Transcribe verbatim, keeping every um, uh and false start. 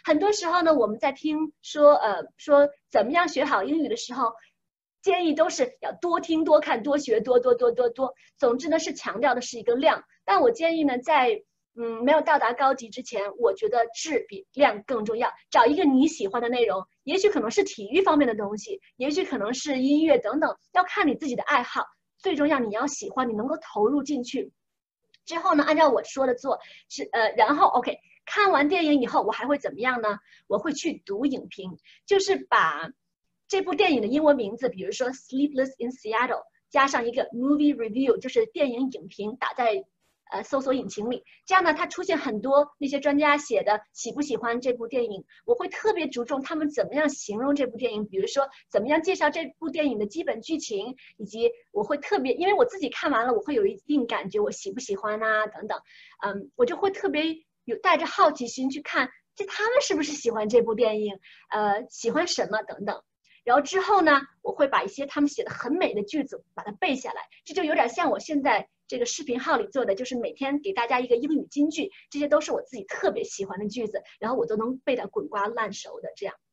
很多时候呢，我们在听说呃说怎么样学好英语的时候，建议都是要多听、多看、多学、多多多多多。总之呢，是强调的是一个量。但我建议呢，在嗯没有到达高级之前，我觉得质比量更重要。找一个你喜欢的内容，也许可能是体育方面的东西，也许可能是音乐等等，要看你自己的爱好。最重要，你要喜欢，你能够投入进去。之后呢，按照我说的做，是呃，然后 OK，看完电影以后，我还会怎么样呢？我会去读影评，就是把这部电影的英文名字，比如说《Sleepless in Seattle》，加上一个 movie review，就是电影影评，打在呃搜索引擎里，这样呢，它出现很多那些专家写的喜不喜欢这部电影，我会特别注重他们怎么样形容这部电影，比如说怎么样介绍这部电影的基本剧情，以及我会特别，因为我自己看完了，我会有一定感觉，我喜不喜欢啊等等，嗯，我就会特别有带着好奇心去看，这他们是不是喜欢这部电影，呃，喜欢什么等等。然后之后呢，我会把一些他们写的很美的句子把它背下来，这就有点像我现在这个视频号里做的，就是每天给大家一个英语金句，这些都是我自己特别喜欢的句子，然后我都能背得滚瓜烂熟的这样。